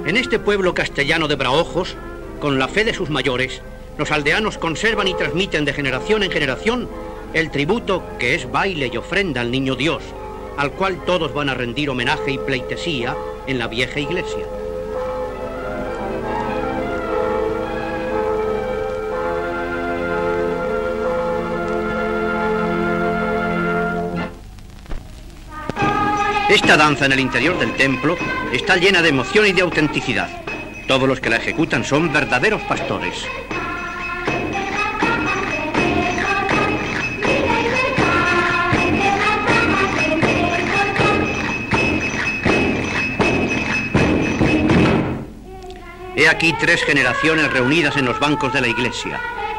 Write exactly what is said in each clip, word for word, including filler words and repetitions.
En este pueblo castellano de Braojos, con la fe de sus mayores, los aldeanos conservan y transmiten de generación en generación el tributo que es baile y ofrenda al Niño Dios, al cual todos van a rendir homenaje y pleitesía en la vieja iglesia. Esta danza en el interior del templo está llena de emoción y de autenticidad. Todos los que la ejecutan son verdaderos pastores. He aquí tres generaciones reunidas en los bancos de la iglesia.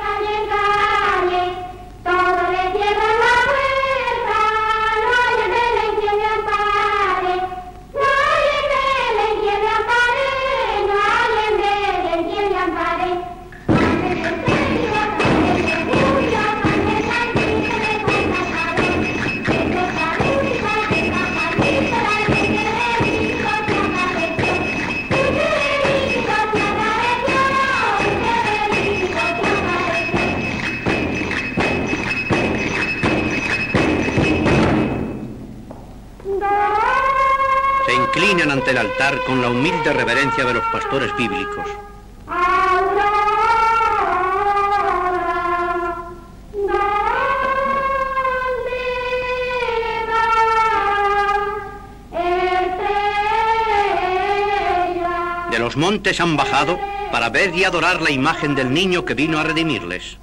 Se inclinan ante el altar con la humilde reverencia de los pastores bíblicos. De los montes han bajado para ver y adorar la imagen del niño que vino a redimirles.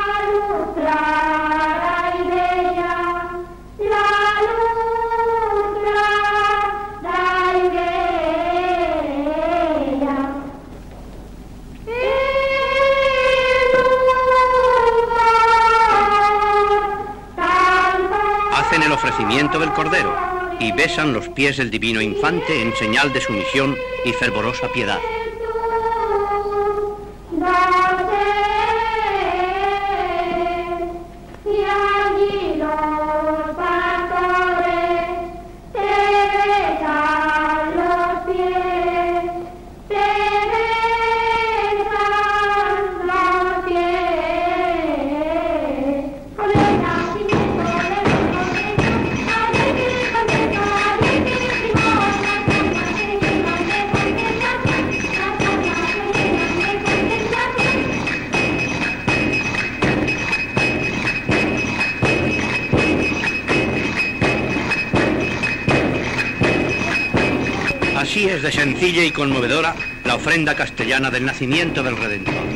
Hacen el ofrecimiento del cordero y besan los pies del divino infante en señal de sumisión y fervorosa piedad. Así es de sencilla y conmovedora la ofrenda castellana del nacimiento del Redentor.